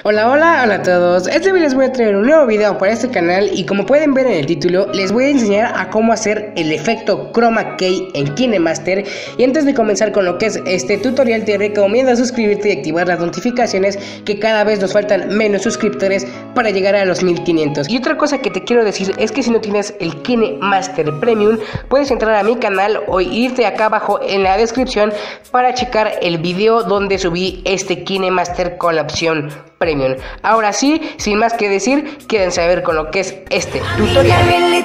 Hola a todos. Este video les voy a traer un nuevo video para este canal y como pueden ver en el título les voy a enseñar a cómo hacer el efecto Chroma Key en KineMaster. Y antes de comenzar con lo que es este tutorial te recomiendo suscribirte y activar las notificaciones, que cada vez nos faltan menos suscriptores para llegar a los 1500. Y otra cosa que te quiero decir es que si no tienes el KineMaster Premium puedes entrar a mi canal o irte acá abajo en la descripción para checar el video donde subí este KineMaster con la opción Premium. Ahora sí, sin más que decir, quédense a ver con lo que es este tutorial.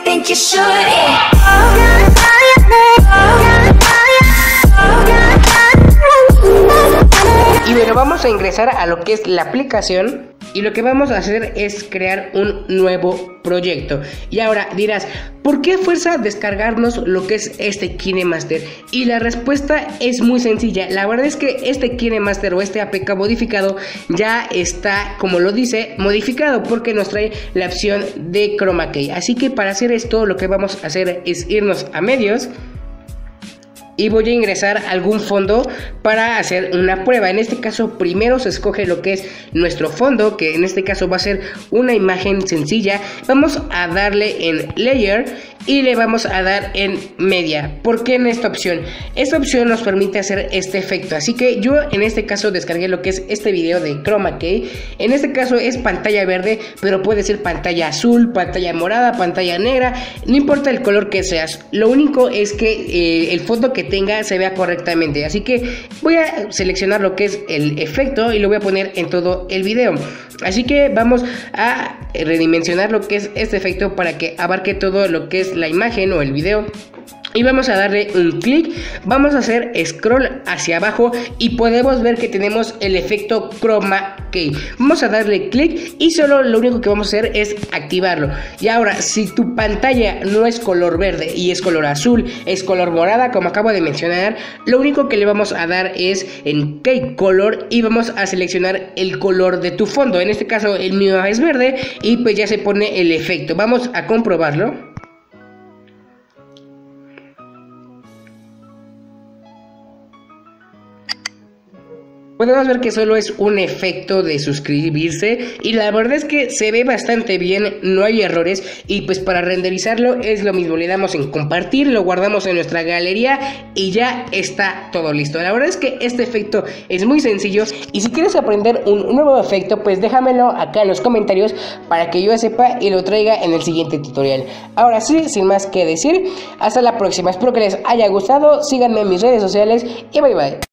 Y bueno, vamos a ingresar a lo que es la aplicación y lo que vamos a hacer es crear un nuevo proyecto. Y ahora dirás, ¿por qué a fuerza descargarnos lo que es este KineMaster? Y la respuesta es muy sencilla. La verdad es que este KineMaster o este APK modificado ya está, como lo dice, modificado porque nos trae la opción de Chroma Key. Así que para hacer esto lo que vamos a hacer es irnos a medios y voy a ingresar algún fondo para hacer una prueba. En este caso primero se escoge lo que es nuestro fondo, que en este caso va a ser una imagen sencilla. Vamos a darle en Layer y le vamos a dar en Media. ¿Por qué en esta opción? Esta opción nos permite hacer este efecto. Así que yo en este caso descargué lo que es este video de Chroma Key. En este caso es pantalla verde, pero puede ser pantalla azul, pantalla morada, pantalla negra. No importa el color que seas. Lo único es que el fondo que tenga se vea correctamente. Así que voy a seleccionar lo que es el efecto y lo voy a poner en todo el video. Así que vamos a redimensionar lo que es este efecto para que abarque todo lo que es la imagen o el video. Y vamos a darle un clic, vamos a hacer scroll hacia abajo y podemos ver que tenemos el efecto Chroma Key. Vamos a darle clic y solo lo único que vamos a hacer es activarlo. Y ahora, si tu pantalla no es color verde y es color azul, es color morada, como acabo de mencionar, lo único que le vamos a dar es en Key Color y vamos a seleccionar el color de tu fondo. En este caso el mío es verde y pues ya se pone el efecto. Vamos a comprobarlo. Podemos ver que solo es un efecto de suscribirse y la verdad es que se ve bastante bien, no hay errores. Y pues para renderizarlo es lo mismo, le damos en compartir, lo guardamos en nuestra galería y ya está todo listo. La verdad es que este efecto es muy sencillo y si quieres aprender un nuevo efecto pues déjamelo acá en los comentarios para que yo sepa y lo traiga en el siguiente tutorial. Ahora sí, sin más que decir, hasta la próxima, espero que les haya gustado, síganme en mis redes sociales y bye bye.